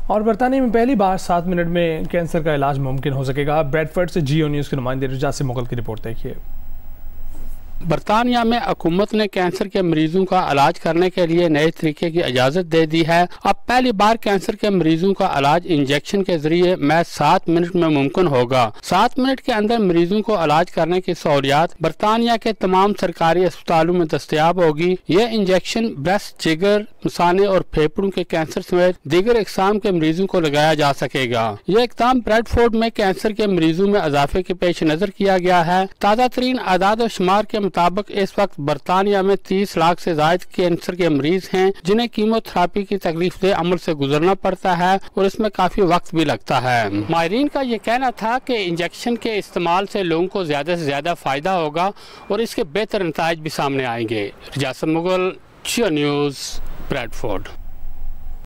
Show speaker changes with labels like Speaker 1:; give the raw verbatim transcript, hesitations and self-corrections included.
Speaker 1: और बरतानिया में पहली बार सात मिनट में कैंसर का इलाज मुमकिन हो सकेगा। ब्रेडफर्ड से जियो न्यूज़ के नुमाइंदे रिजात मुगल की रिपोर्ट देखिए।
Speaker 2: बरतानिया में हुकूमत ने कैंसर के मरीजों का इलाज करने के लिए नए तरीके की इजाज़त दे दी है। अब पहली बार कैंसर के मरीजों का इलाज इंजेक्शन के जरिए महज सात मिनट में मुमकिन होगा। सात मिनट के अंदर मरीजों को इलाज करने की सहूलियत बरतानिया के तमाम सरकारी अस्पतालों में दस्तयाब होगी। यह इंजेक्शन ब्रेस्ट, जिगर, मसाने और फेफड़ों के कैंसर समेत दीगर इकसाम के मरीजों को लगाया जा सकेगा। यह इकदाम ब्रेडफोर्ड में कैंसर के मरीजों में इजाफे के पेश नजर किया गया है। ताज़ा तरीन आदाद और शुमार के मुताबिक इस वक्त बरतानिया में तीस लाख से ज्यादा कैंसर के मरीज हैं, जिन्हें कीमोथेरेपी की तकलीफ दे अमल से गुजरना पड़ता है और इसमें काफी वक्त भी लगता है। माहिरीन का ये कहना था कि इंजेक्शन के इस्तेमाल से लोगों को ज्यादा से ज्यादा फायदा होगा और इसके बेहतर नताइज भी सामने आएंगे। रिजात मुगल, जियो न्यूज़, ब्रेडफोर्ड।